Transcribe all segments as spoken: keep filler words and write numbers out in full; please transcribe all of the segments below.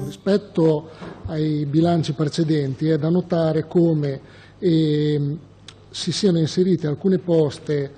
Rispetto ai bilanci precedenti è da notare come eh, si siano inserite alcune poste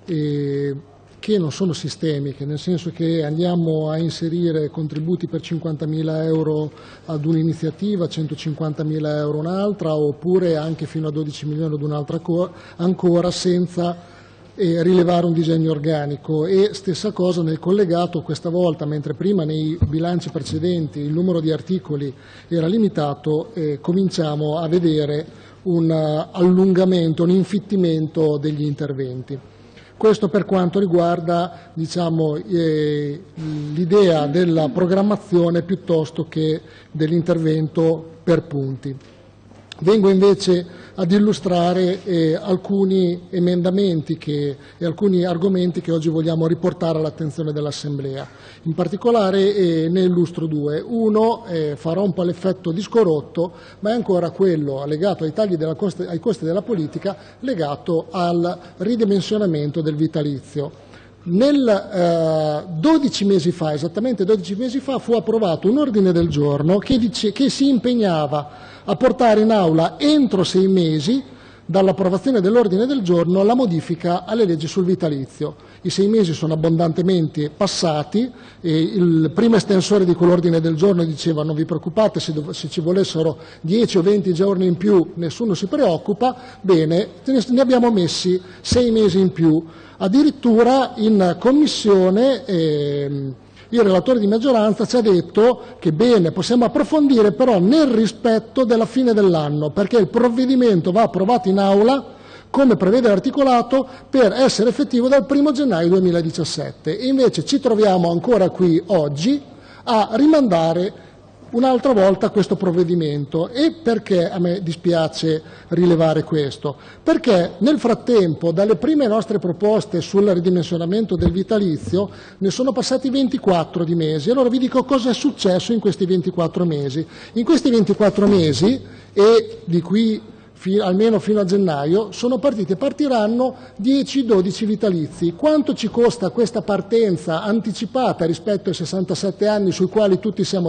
eh, che non sono sistemiche, nel senso che andiamo a inserire contributi per cinquantamila euro ad un'iniziativa, centocinquantamila euro un'altra, oppure anche fino a dodici milioni ad un'altra ancora, senza e rilevare un disegno organico. E stessa cosa nel collegato questa volta, mentre prima nei bilanci precedenti il numero di articoli era limitato, eh, cominciamo a vedere un allungamento, un infittimento degli interventi. Questo per quanto riguarda, diciamo, eh, l'idea della programmazione piuttosto che dell'intervento per punti. Vengo invece ad illustrare eh, alcuni emendamenti che, e alcuni argomenti che oggi vogliamo riportare all'attenzione dell'Assemblea. In particolare eh, ne illustro due. Uno eh, farà un po' l'effetto discorotto, ma è ancora quello legato ai tagli della costi, ai costi della politica, legato al ridimensionamento del vitalizio. Nel, eh, dodici mesi fa, esattamente dodici mesi fa, fu approvato un ordine del giorno che, dice, che si impegnava a portare in aula entro sei mesi dall'approvazione dell'ordine del giorno la modifica alle leggi sul vitalizio. I sei mesi sono abbondantemente passati e il primo estensore di quell'ordine del giorno diceva: non vi preoccupate, se, se ci volessero dieci o venti giorni in più nessuno si preoccupa. Bene, ne abbiamo messi sei mesi in più. Addirittura in commissione eh, il relatore di maggioranza ci ha detto che bene, possiamo approfondire, però nel rispetto della fine dell'anno, perché il provvedimento va approvato in aula, come prevede l'articolato, per essere effettivo dal primo gennaio duemiladiciassette. E invece ci troviamo ancora qui oggi a rimandare un'altra volta questo provvedimento. E perché a me dispiace rilevare questo? Perché nel frattempo, dalle prime nostre proposte sul ridimensionamento del vitalizio, ne sono passati ventiquattro di mesi. Allora vi dico cosa è successo in questi ventiquattro mesi. In questi ventiquattro mesi, e di qui almeno fino a gennaio, sono partiti e partiranno dieci dodici vitalizi. Quanto ci costa questa partenza anticipata rispetto ai sessantasette anni sui quali tutti siamo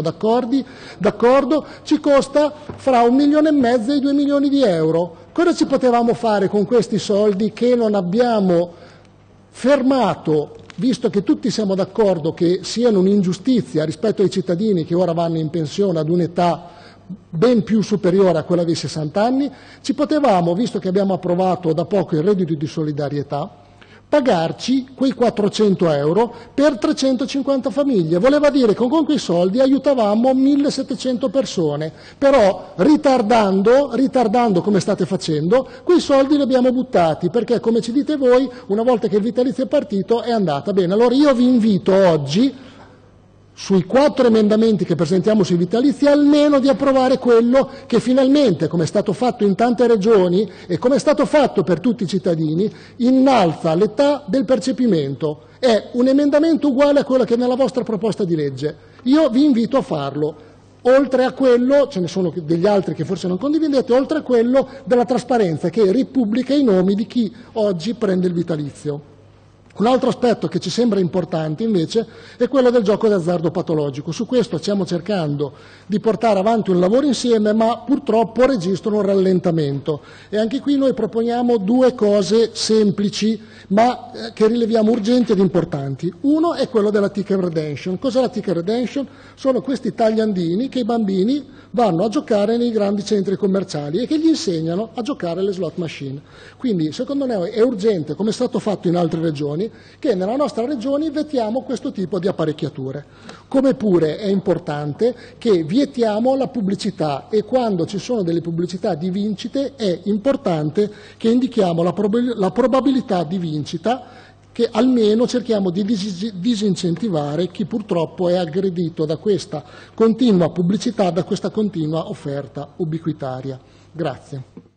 d'accordo? Ci costa fra un milione e mezzo e due milioni di euro. Cosa ci potevamo fare con questi soldi che non abbiamo fermato, visto che tutti siamo d'accordo che siano un'ingiustizia rispetto ai cittadini che ora vanno in pensione ad un'età ben più superiore a quella dei sessanta anni? Ci potevamo, visto che abbiamo approvato da poco il reddito di solidarietà, pagarci quei quattrocento euro per trecentocinquanta famiglie. Voleva dire che con quei soldi aiutavamo millesettecento persone, però ritardando, ritardando come state facendo, quei soldi li abbiamo buttati, perché come ci dite voi, una volta che il vitalizio è partito è andata bene. Allora io vi invito oggi, sui quattro emendamenti che presentiamo sui vitalizi, almeno di approvare quello che finalmente, come è stato fatto in tante regioni e come è stato fatto per tutti i cittadini, innalza l'età del percepimento. È un emendamento uguale a quello che è nella vostra proposta di legge. Io vi invito a farlo. Oltre a quello, ce ne sono degli altri che forse non condividete, oltre a quello della trasparenza, che ripubblica i nomi di chi oggi prende il vitalizio. Un altro aspetto che ci sembra importante invece è quello del gioco d'azzardo patologico. Su questo stiamo cercando di portare avanti un lavoro insieme, ma purtroppo registro un rallentamento. E anche qui noi proponiamo due cose semplici, ma che rileviamo urgenti ed importanti. Uno è quello della ticket redemption. Cos'è la ticket redemption? Sono questi tagliandini che i bambini vanno a giocare nei grandi centri commerciali e che gli insegnano a giocare alle slot machine. Quindi secondo me è urgente, come è stato fatto in altre regioni, che nella nostra regione vietiamo questo tipo di apparecchiature. Come pure è importante che vietiamo la pubblicità, e quando ci sono delle pubblicità di vincite è importante che indichiamo la, prob- la probabilità di vincita, che almeno cerchiamo di dis- disincentivare chi purtroppo è aggredito da questa continua pubblicità, da questa continua offerta ubiquitaria. Grazie.